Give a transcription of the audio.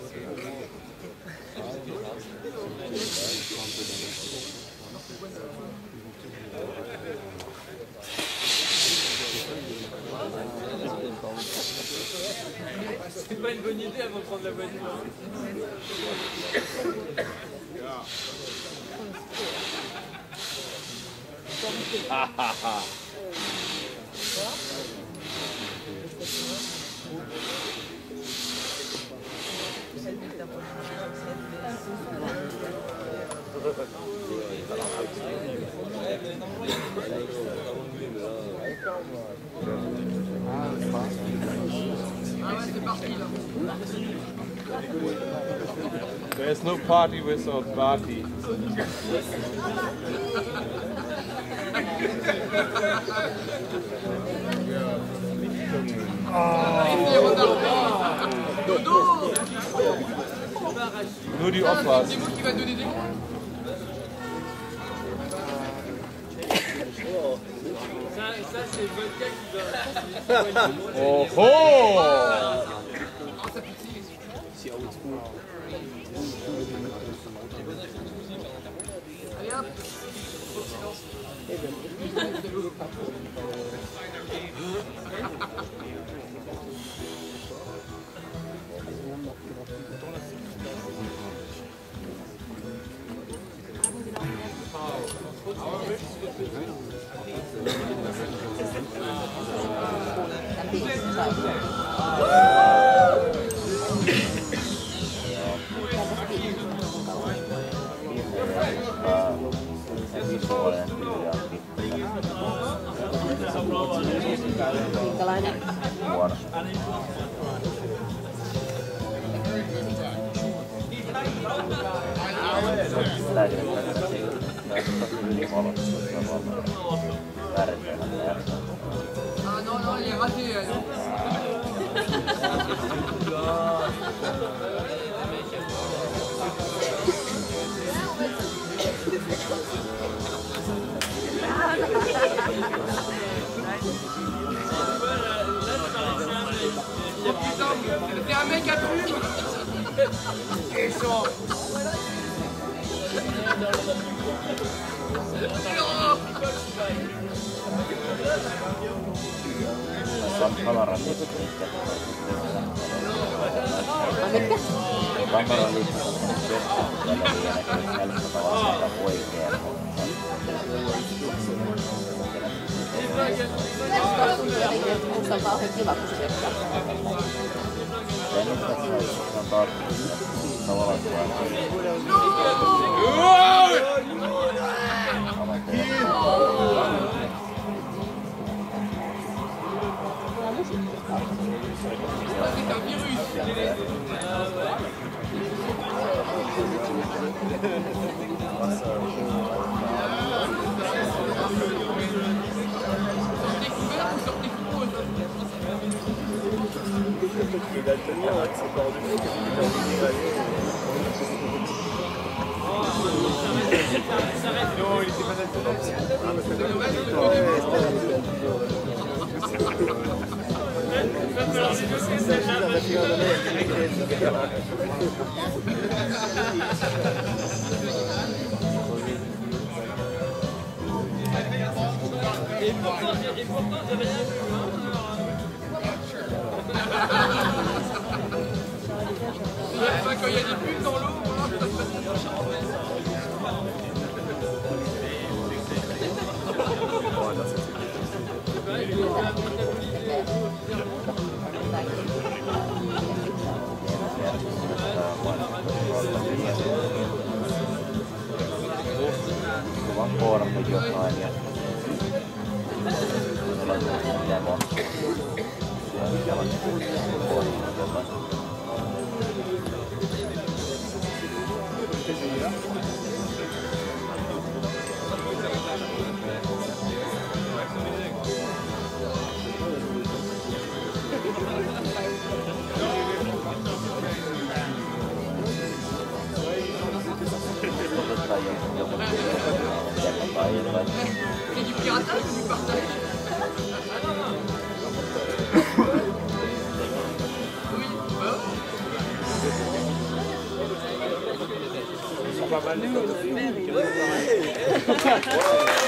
C'est pas une bonne idée avant de prendre la voiture. Ah ah ah. There's no party without party. Nur die Opfer. C'est vous qui va donner des coups. Ça c'est le vodka qui va... Oh oh! Allez hop. Minkälainen? Huono. Ah non, non, il est raté. C'est un mec à plume. Et chaud. Kamaran Se on kauhean kiva, kun se vetää. Non, il était pas Et pourtant, j'avais rien vu. Quand il y a des bulles dans l'eau. Kuvan koorma jotain ja lemon. C'est du piratage ou du partage? Oui, Nooon, very